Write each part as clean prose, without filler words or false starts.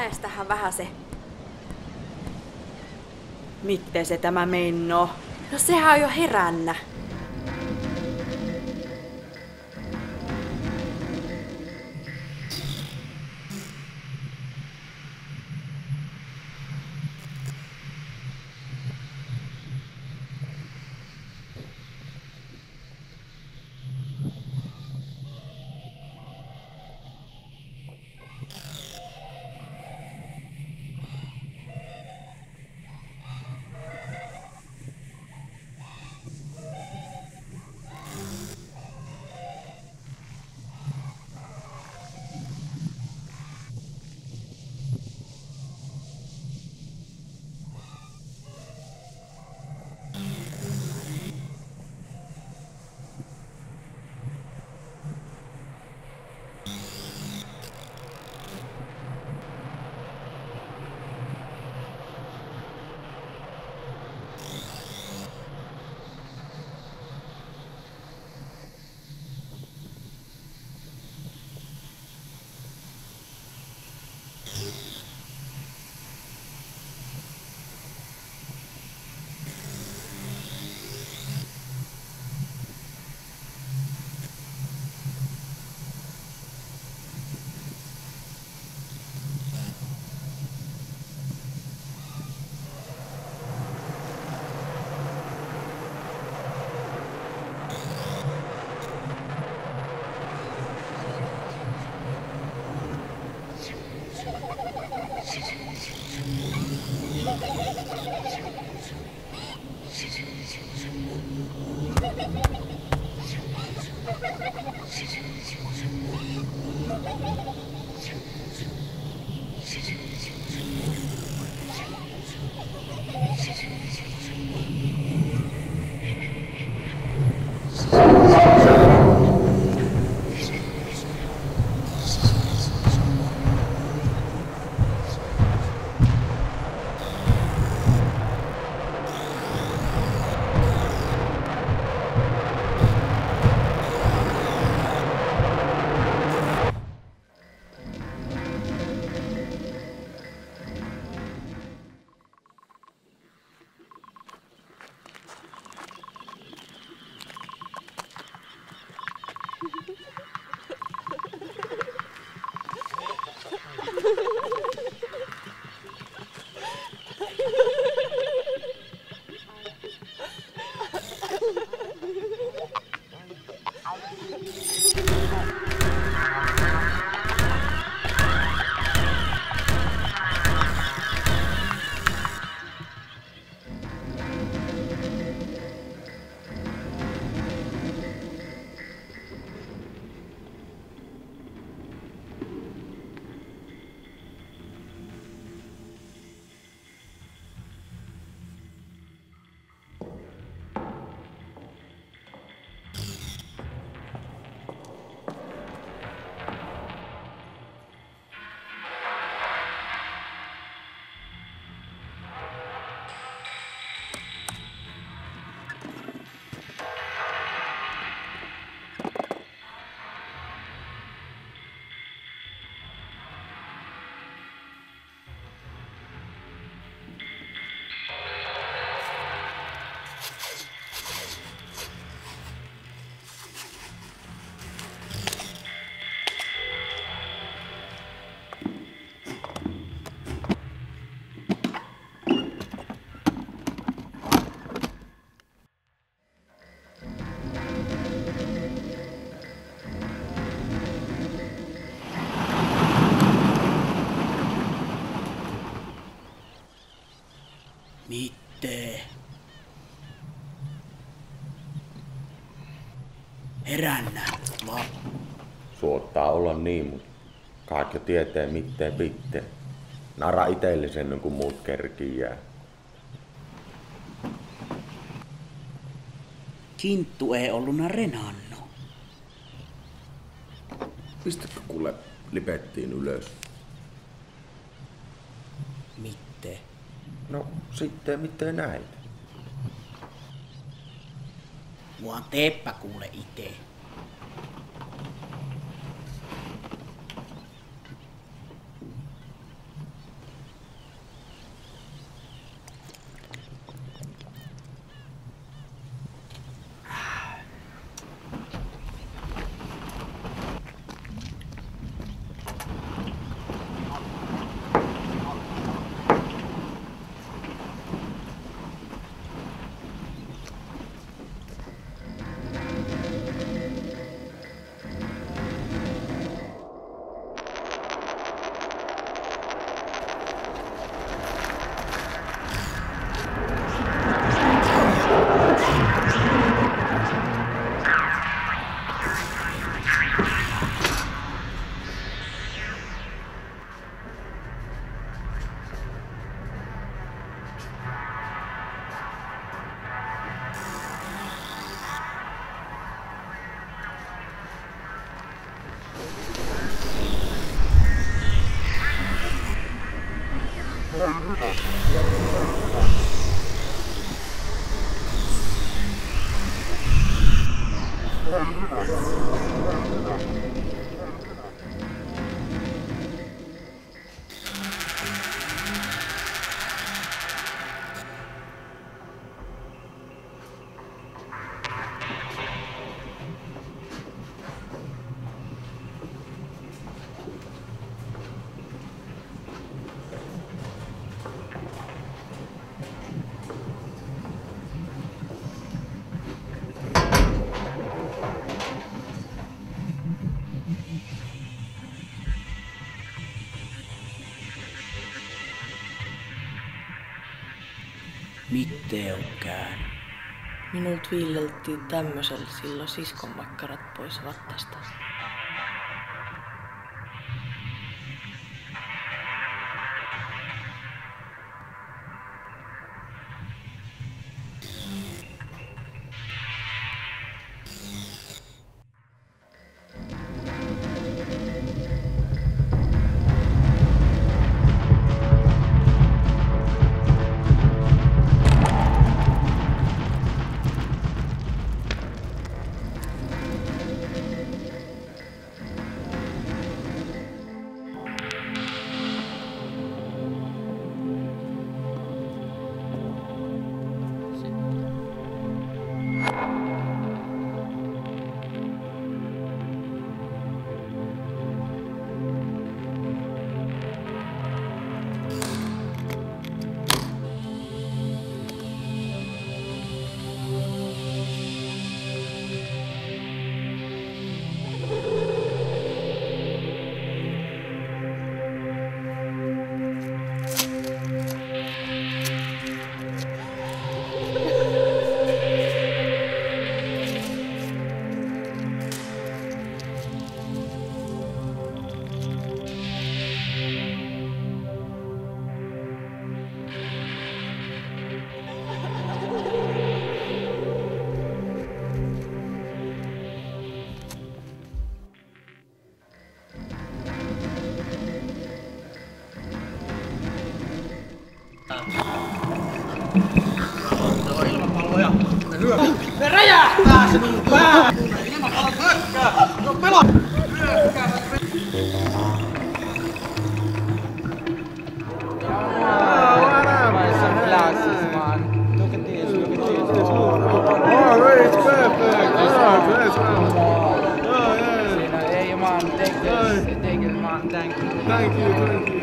pimeästähän vähän se. Miten se tämä meinoo? No sehän on jo herännä. Mitte. Herännä, vaan. Suottaa olla niin, mutta kaikki tietää mitään pitää. Nara itellisen ennen kuin muut kerkii jää. Kinttu ei olluna renannu. Mistäkö kuule lipettiin ylös? Mitte. No sitten miten näit? Mua teppä kuule ite. Mitte on käynyt. Minult viilleltiin tämmöisellä silloin siskonmakkarat pois vattasta. Ne räjähtää sinun päähän! Ilmapallot hyökkää! Se on pelot! Hyökkää! Thank you.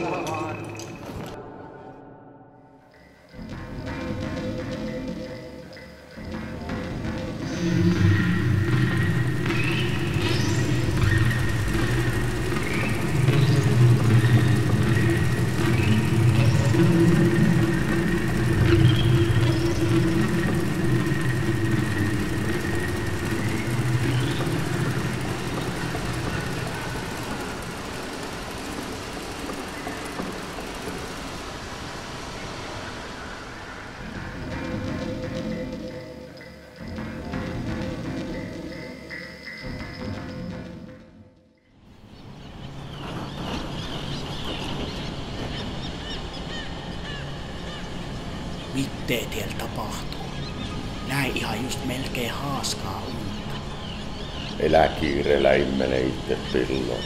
Mitä tiellä tapahtuu? Näin ihan just melkein haaskaa unta. Elä kiireellä immene itse pilloon.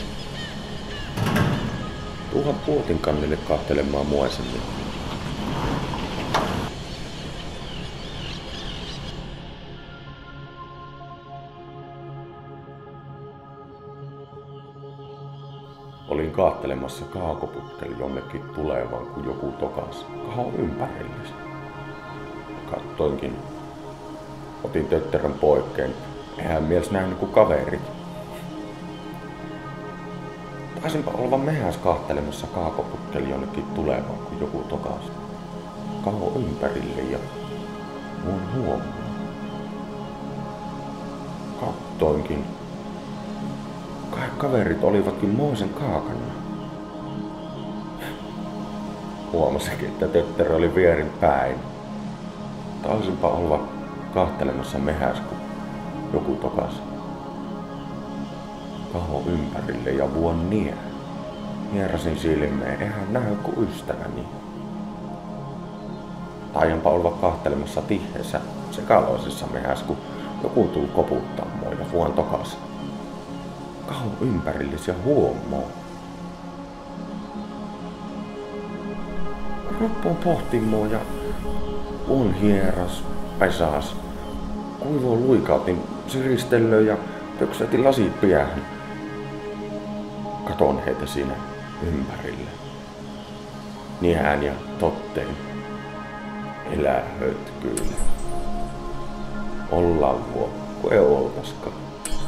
Tuuhan puotin kannille kahtelemaan muaisemmin. Olin kahtelemassa kaakoputteli jonnekin tulevan, kun joku tokas kahon ympärillisen. Kattoinkin. Otin tötterön poikkeen. Eihän mies nähnyt kuin kaverit. Taisinpa olla mehäs kahtelemassa kaakoputteli jonnekin tulevan, kun joku tokas kahon ympärille ja mun huomaa. Kattoinkin. Kai kaverit olivatkin moisen kaakana. Huomasinkin, että tötterö oli vierin päin. Taisinpa olla kahtelemassa mehäs, kun joku tokas kaho ympärille ja vuon nie. Hierasin silmeen, eihän näy kuin ystäväni. Taianpa olla kahtelemassa tiheessä sekaloisessa mehäs, kun Joku tuli koputtaa mua ja huon tokas. Kaho ympärillis ja huomoo. Roppoon pohti mua ja huon hieras, pesas. Kuivoon luikautin syristelöön ja töksätin lasit päähän. Katon heitä siinä ympärille. Niään ja totteen. Elää hötkyillä. Ollaan vuokko, ei oltaskaan.